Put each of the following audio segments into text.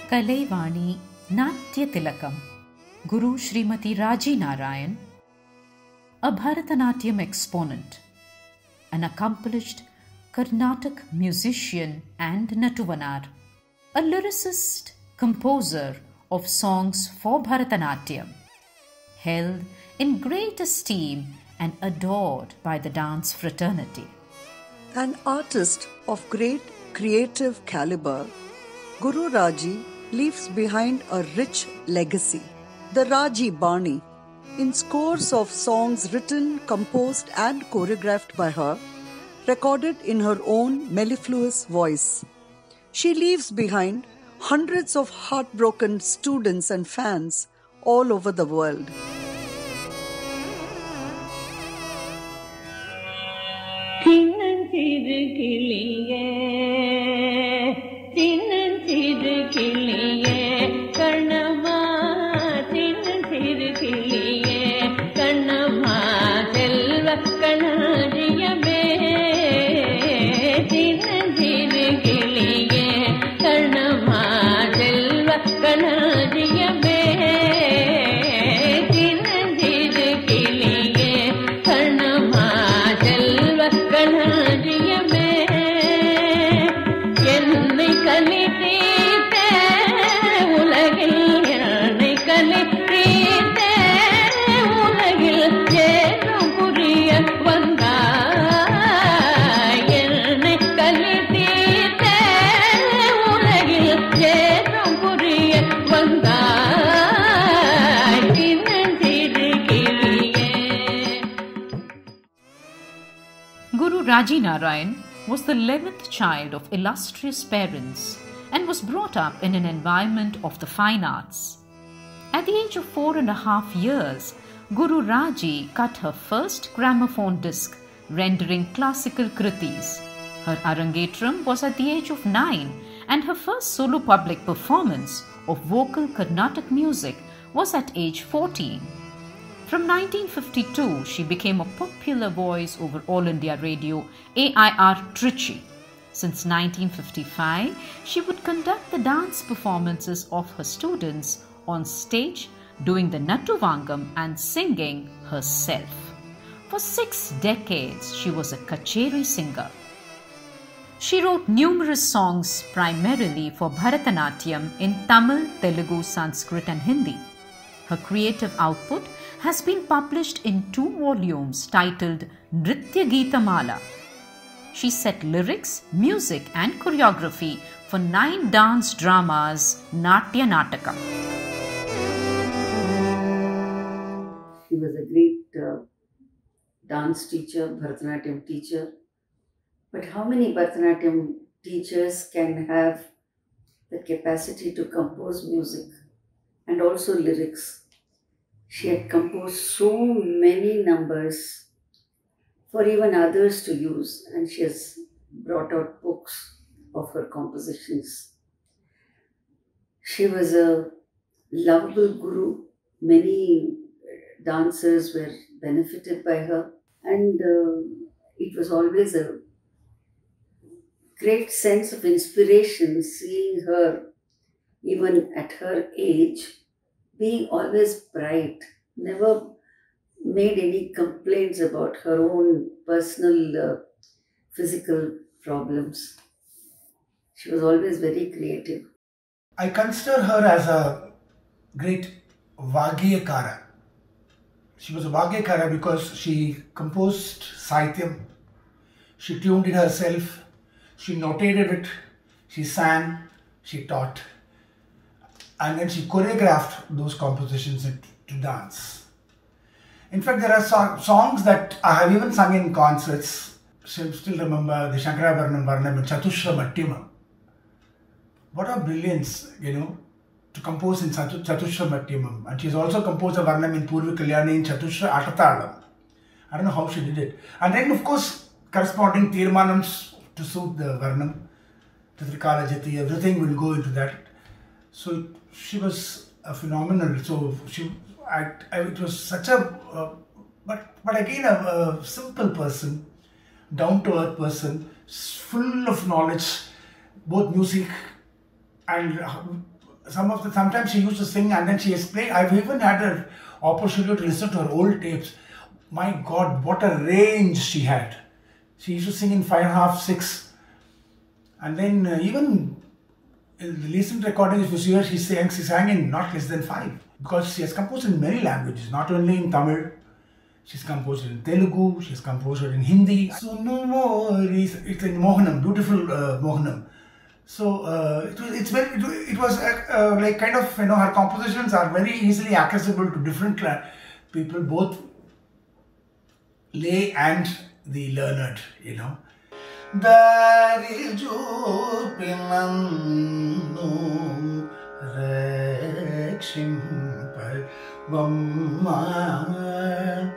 Kalaivani Natya Tilakam, Guru Srimati Raji Narayan, a Bharatanatyam exponent, an accomplished Carnatic musician and Natuvanar, a lyricist, composer of songs for Bharatanatyam, held in great esteem and adored by the dance fraternity. An artist of great creative caliber, Guru Raji leaves behind a rich legacy. The Raji Bani, in scores of songs written, composed and choreographed by her, recorded in her own mellifluous voice. She leaves behind hundreds of heartbroken students and fans all over the world. Guru Raji Narayan was the 11th child of illustrious parents and was brought up in an environment of the fine arts. At the age of 4.5 years, Guru Raji cut her first gramophone disc, rendering classical kritis. Her arangetram was at the age of 9, and her first solo public performance of vocal Carnatic music was at age 14. From 1952, she became a popular voice over All India Radio AIR Trichy. Since 1955, she would conduct the dance performances of her students on stage, doing the Natuvangam and singing herself. For 6 decades, she was a kacheri singer. She wrote numerous songs primarily for Bharatanatyam in Tamil, Telugu, Sanskrit and Hindi. Her creative output has been published in 2 volumes titled Nritya Geeta Mala. She set lyrics, music and choreography for 9 dance dramas, Natya Nataka. She was a great dance teacher, Bharatanatyam teacher. But how many Bharatanatyam teachers can have the capacity to compose music and also lyrics? She had composed so many numbers for even others to use, and she has brought out books of her compositions. She was a lovable guru. Many dancers were benefited by her, and it was always a great sense of inspiration seeing her, even at her age, being always bright, never made any complaints about her own personal physical problems. She was always very creative. I consider her as a great Vagyakara. She was a Vagyakara because she composed Sahityam, she tuned it herself, she notated it, she sang, she taught, and then she choreographed those compositions to dance. In fact, there are songs that I have even sung in concerts. I still remember the Shankarabharanam Varnam and Chatushra Mattyamam. What a brilliance, to compose in Chatushra Mattyamam. And she's also composed a Varnam in Purvi Kalyani in Chatushra Atatalam. I don't know how she did it. And then, of course, corresponding Tirmanams to suit the Varnam, Titrikala Jati, everything will go into that. So she was a phenomenal. So it was such a, but again a simple person, down to earth person, full of knowledge, both music and sometimes she used to sing and then she explained. I've even had an opportunity to listen to her old tapes. My God, what a range she had. She used to sing in 5.5, 6. And then even in the recent recording, if you see her, she sang in not less than 5. Because she has composed in many languages, not only in Tamil. She's composed in Telugu, she's composed in Hindi. It's in Mohanam, beautiful Mohanam. So it was like kind of, her compositions are very easily accessible to different people, both lay and the learned, Dari jupinannu rakshimpa vamma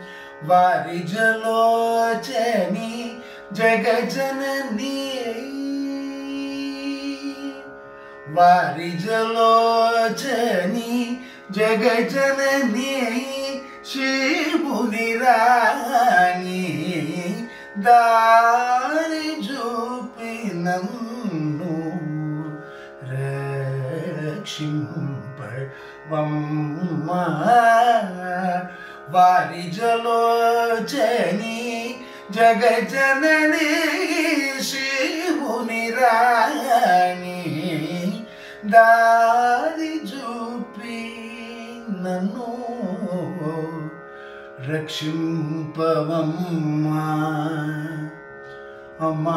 varijalochani jagajanani varijalochani jagajanani Shibunirani Dari jupinannu rakshimpa vamma varijalochani jagajanani Shibunirani Dari jupinannu Rakshimpa Amma.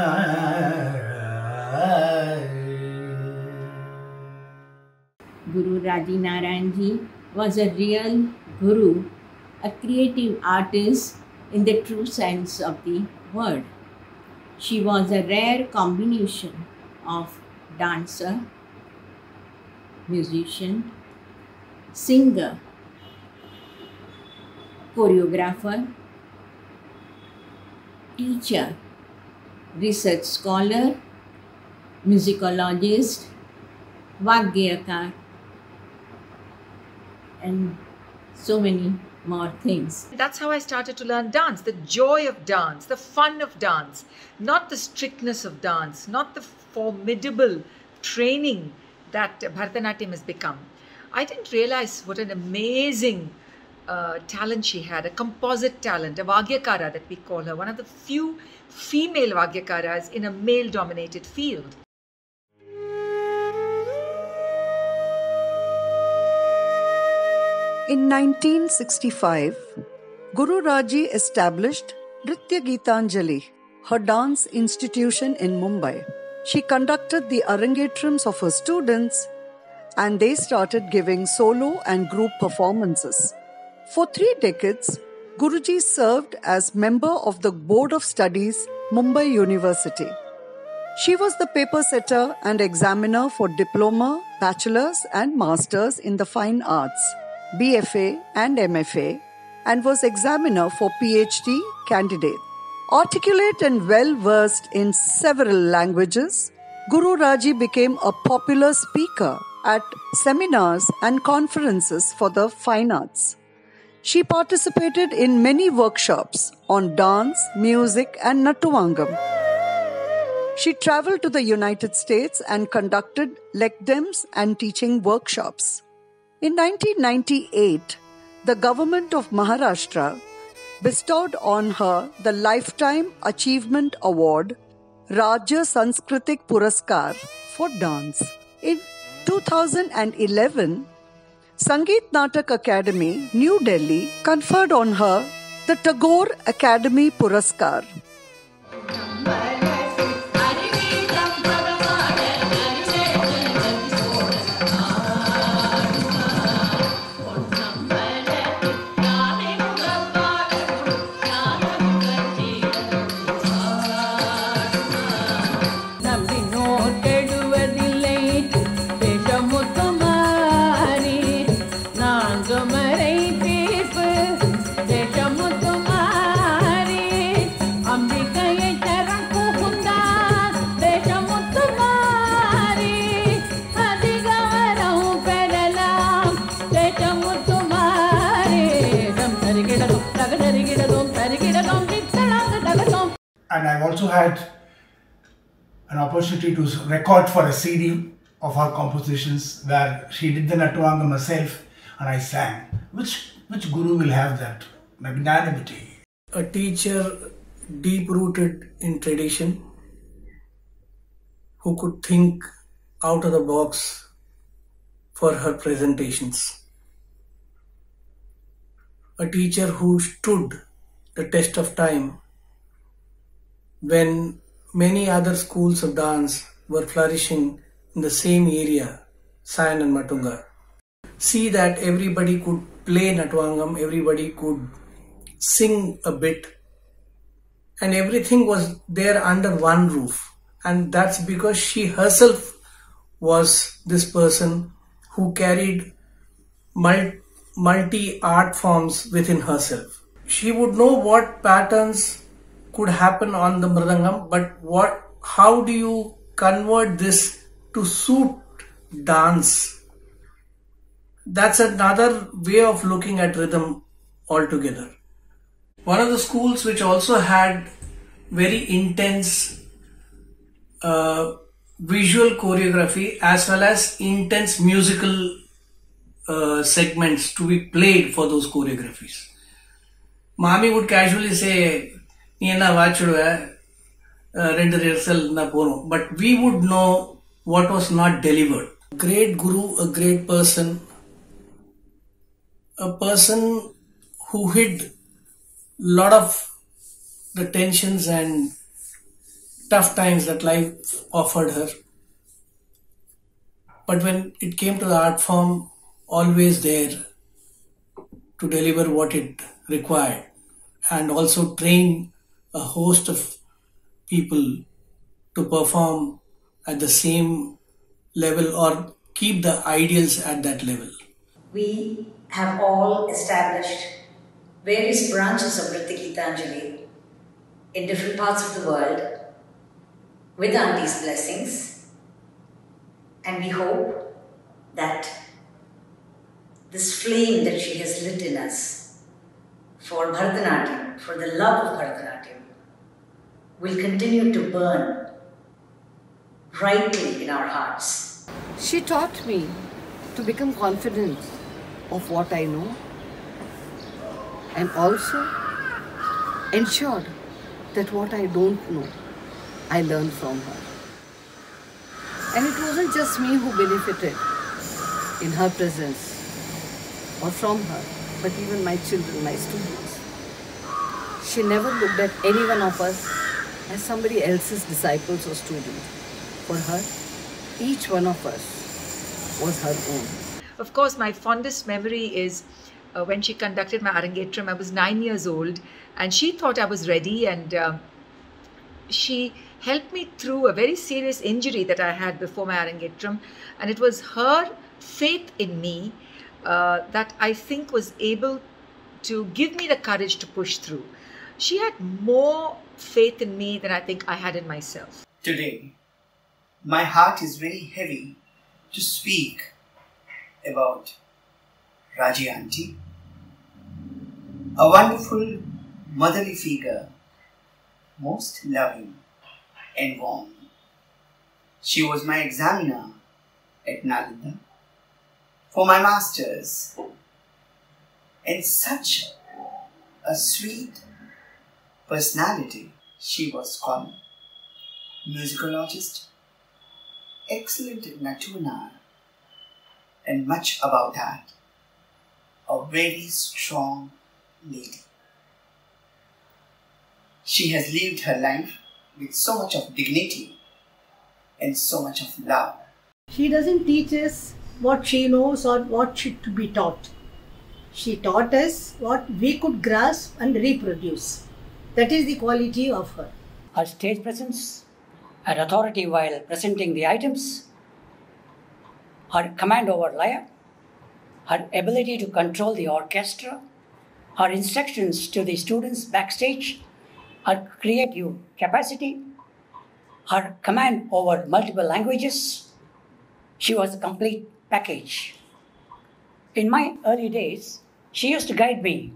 Guru Raji Narayan Ji was a real guru, a creative artist in the true sense of the word. She was a rare combination of dancer, musician, singer, choreographer, teacher, research scholar, musicologist, Vagyakar, and so many more things. That's how I started to learn dance, the joy of dance, the fun of dance, not the strictness of dance, not the formidable training that Bharatanatyam has become. I didn't realize what an amazing talent she had, a composite talent, a Vagyakara that we call her, one of the few female Vagyakaras in a male-dominated field. In 1965, Guru Raji established Nritya Geetanjali, her dance institution in Mumbai. She conducted the arangetrams of her students and they started giving solo and group performances. For 3 decades, Guruji served as member of the Board of Studies, Mumbai University. She was the paper setter and examiner for diploma, bachelor's and master's in the fine arts, BFA and MFA, and was examiner for PhD candidate. Articulate and well-versed in several languages, Guru Raji became a popular speaker at seminars and conferences for the fine arts. She participated in many workshops on dance, music and Nattuvangam. She traveled to the United States and conducted lectures and teaching workshops. In 1998, the government of Maharashtra bestowed on her the Lifetime Achievement Award, Rajya Sanskritik Puraskar for dance. In 2011, Sangeet Natak Academy, New Delhi, conferred on her the Tagore Academy Puraskar. And I've also had an opportunity to record for a CD of her compositions where she did the Natuvangam herself and I sang. Which guru will have that magnanimity? A teacher deep rooted in tradition, who could think out of the box for her presentations. A teacher who stood the test of time when many other schools of dance were flourishing in the same area, Sayan and Matunga. See that everybody could play Natuvangam, everybody could sing a bit, and everything was there under one roof. And that's because she herself was this person who carried multi art forms within herself. She would know what patterns could happen on the mridangam, but how do you convert this to suit dance? That's another way of looking at rhythm altogether. One of the schools which also had very intense visual choreography as well as intense musical segments to be played for those choreographies. Mami would casually say, but we would know what was not delivered. Great guru, a great person, a person who hid a lot of the tensions and tough times that life offered her. But when it came to the art form, always there to deliver what it required, and also train a host of people to perform at the same level or keep the ideals at that level. We have all established various branches of Nritya Geetanjali in different parts of the world with Auntie's blessings, and we hope that this flame that she has lit in us for Bharatanatyam, for the love of Bharatanatyam, will continue to burn brightly in our hearts. She taught me to become confident of what I know and also ensured that what I don't know, I learned from her. And it wasn't just me who benefited in her presence or from her, but even my children, my students. She never looked at any one of us as somebody else's disciples or students. For her, each one of us was her own. Of course, my fondest memory is when she conducted my Arangetram. I was 9 years old and she thought I was ready, and she helped me through a very serious injury that I had before my Arangetram, and it was her faith in me that I think was able to give me the courage to push through. She had more faith in me than I think I had in myself. Today, my heart is very heavy to speak about Raji Auntie, a wonderful motherly figure, most loving and warm. She was my examiner at Nalanda for my masters, and such a sweet personality. She was scholar, musicologist, excellent Natunar, and much about that. A very strong lady. She has lived her life with so much of dignity and so much of love. She doesn't teach us what she knows or what should to be taught. She taught us what we could grasp and reproduce. That is the quality of her. Her stage presence, her authority while presenting the items, her command over lyre, her ability to control the orchestra, her instructions to the students backstage, her creative capacity, her command over multiple languages. She was a complete package. In my early days, she used to guide me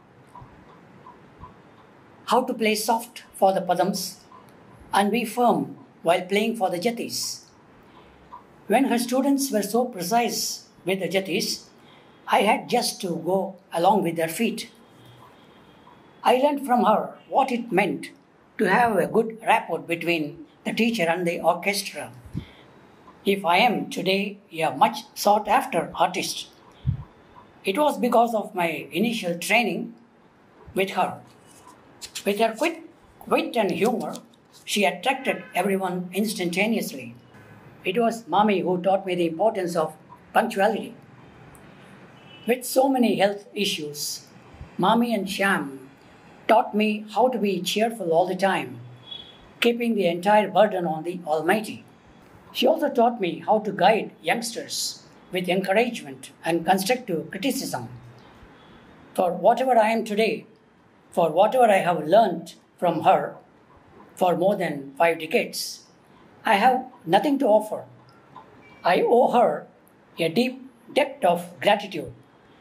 how to play soft for the padams and be firm while playing for the jatis. When her students were so precise with the jatis, I had just to go along with their feet. I learned from her what it meant to have a good rapport between the teacher and the orchestra. If I am today a much sought after artist, it was because of my initial training with her. With her quick wit and humor, she attracted everyone instantaneously. It was Mommy who taught me the importance of punctuality. With so many health issues, Mommy and Sham taught me how to be cheerful all the time, keeping the entire burden on the Almighty. She also taught me how to guide youngsters with encouragement and constructive criticism. For whatever I am today, for whatever I have learned from her for more than 5 decades, I have nothing to offer. I owe her a deep debt of gratitude.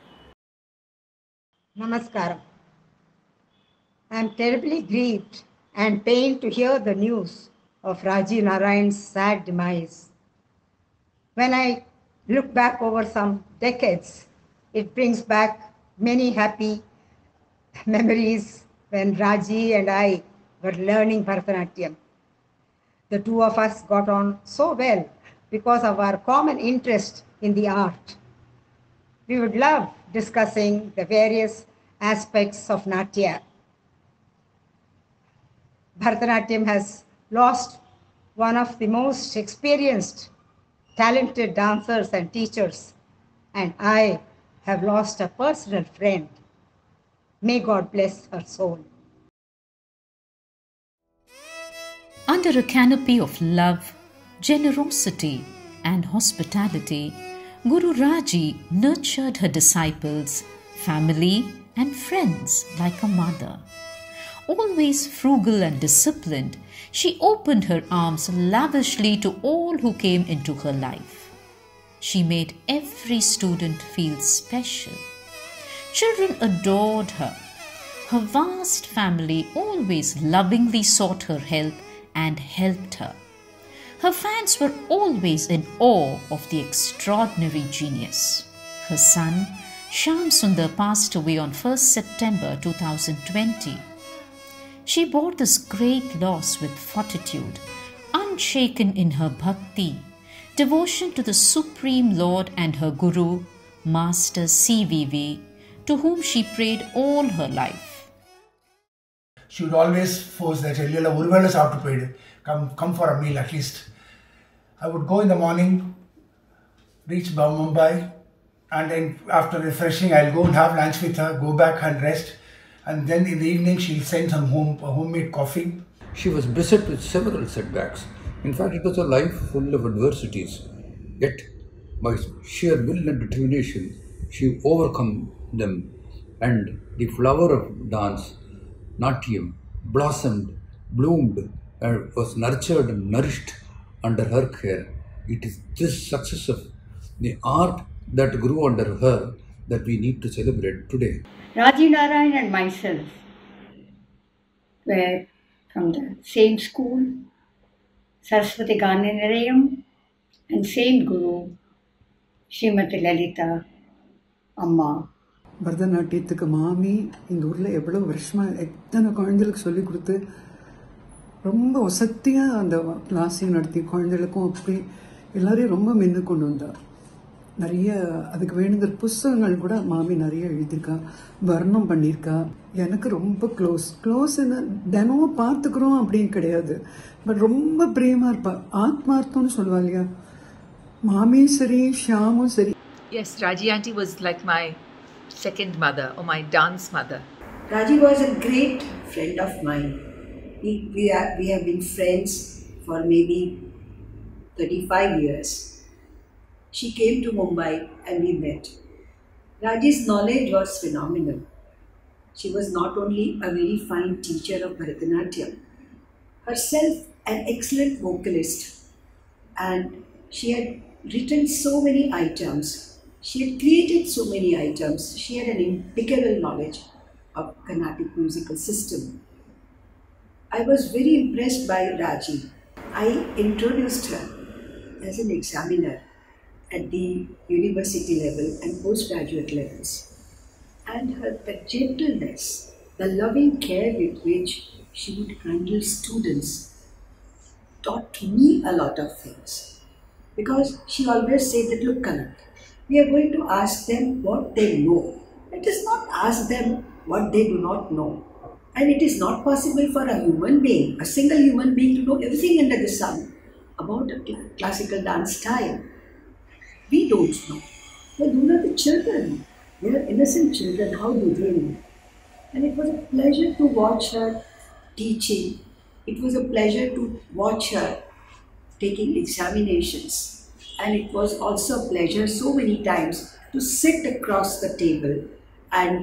Namaskaram. I am terribly grieved and pained to hear the news of Raji Narayan's sad demise. When I look back over some decades, it brings back many happy memories when Raji and I were learning Bharatanatyam. The two of us got on so well because of our common interest in the art. We would love discussing the various aspects of Natya. Bharatanatyam has lost one of the most experienced, talented dancers and teachers, and I have lost a personal friend. May God bless her soul. Under a canopy of love, generosity, and hospitality, Guru Raji nurtured her disciples, family, and friends like a mother. Always frugal and disciplined, she opened her arms lavishly to all who came into her life. She made every student feel special. Children adored her. Her vast family always lovingly sought her help and helped her. Her fans were always in awe of the extraordinary genius. Her son, Shyam Sundar, passed away on 1st September 2020. She bore this great loss with fortitude, unshaken in her bhakti, devotion to the Supreme Lord and her Guru, Master CVV, to whom she prayed all her life. She would always force that, come for a meal at least. I would go in the morning, reach Mumbai, and then after refreshing, I'll go and have lunch with her, go back and rest. And then in the evening, she'll send some homemade coffee. She was beset with several setbacks. In fact, it was a life full of adversities. Yet, by sheer will and determination, she overcome them. And the flower of dance, Natyam, blossomed, bloomed, and was nurtured and nourished under her care. It is this success of the art that grew under her that we need to celebrate today. Raji Narayan and myself were from the same school, Saraswati Gana Nilayam, and same Guru, Srimati Lalita Amma. பரதநாட்டியத்துக்கு மாமி இந்த ஊரில் எவ்வளோ வருஷமாக எத்தனை குழந்தைகளுக்கு சொல்லிக் கொடுத்து ரொம்ப வசதியாக அந்த கிளாஸையும் நடத்தி குழந்தைகளுக்கும் அப்படி எல்லாரையும் ரொம்ப மின்னு கொண்டு வந்தார். நிறைய அதுக்கு வேணுங்கிற புஸ்தகங்கள் கூட மாமி நிறைய எழுதியிருக்கா, வர்ணம் பண்ணியிருக்கா. எனக்கு ரொம்ப க்ளோஸ்ன்னு தினமும் பார்த்துக்கிறோம் அப்படின்னு கிடையாது, பட் ரொம்ப பிரியமாக இருப்பா. ஆத்மார்த்தம்னு சொல்லுவா இல்லையா, மாமியும் சரி ஷியாமும் சரி. Yes, Raji auntie was like my second mother or my dance mother. Raji was a great friend of mine. We have been friends for maybe 35 years. She came to Mumbai and we met. Raji's knowledge was phenomenal. She was not only a very fine teacher of Bharatanatyam, herself an excellent vocalist, and she had written so many items. She had created so many items. She had an impeccable knowledge of Carnatic musical system. I was very impressed by Raji. I introduced her as an examiner at the university level and postgraduate levels. And the gentleness, the loving care with which she would handle students taught me a lot of things. Because she always said that, look, Kanak, we are going to ask them what they know. Let us not ask them what they do not know. And it is not possible for a human being, a single human being, to know everything under the sun about a classical dance style. We don't know. But do not the children? They are innocent children, how do they know? And it was a pleasure to watch her teaching. It was a pleasure to watch her taking examinations. And it was also a pleasure so many times to sit across the table and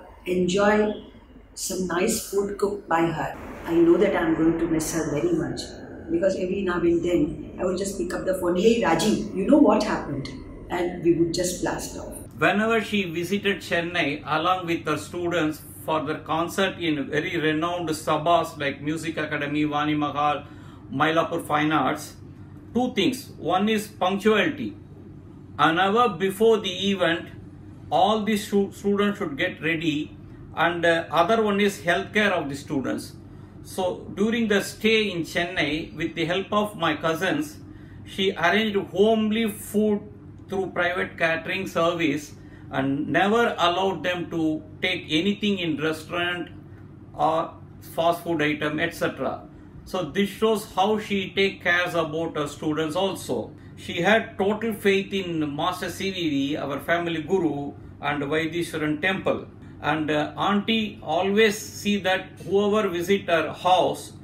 enjoy some nice food cooked by her. I know that I'm going to miss her very much, because every now and then I would just pick up the phone, hey Raji, you know what happened? And we would just blast off. Whenever she visited Chennai along with her students for their concert in very renowned sabhas like Music Academy, Vani Mahal, Mylapore Fine Arts, two things. One is punctuality. An hour before the event, all the students should get ready, and other one is healthcare of the students. So during the stay in Chennai, with the help of my cousins, she arranged homely food through private catering service and never allowed them to take anything in restaurant or fast food item, etc. So this shows how she takes care about her students also. She had total faith in Master CVV, our family guru, and Vaidishwaran temple. And auntie always see that whoever visit her house,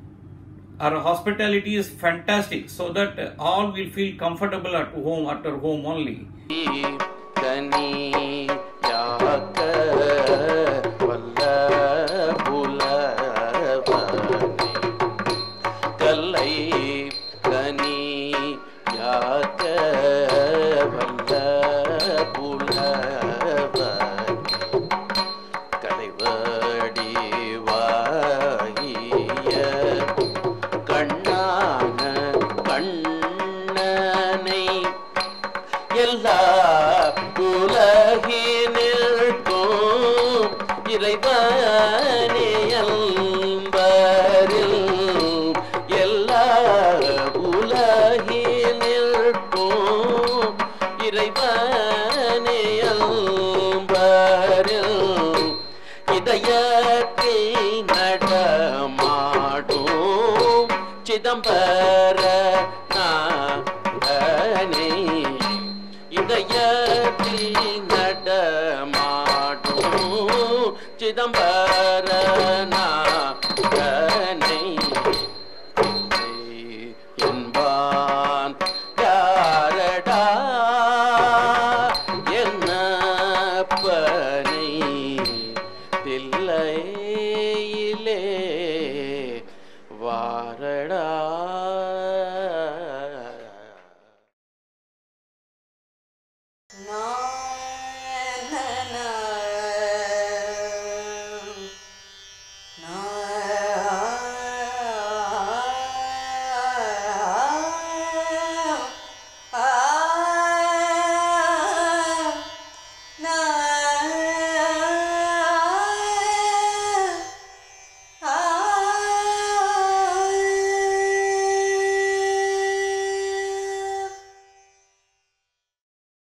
her hospitality is fantastic, so that all will feel comfortable at home, at her home only. Chidambara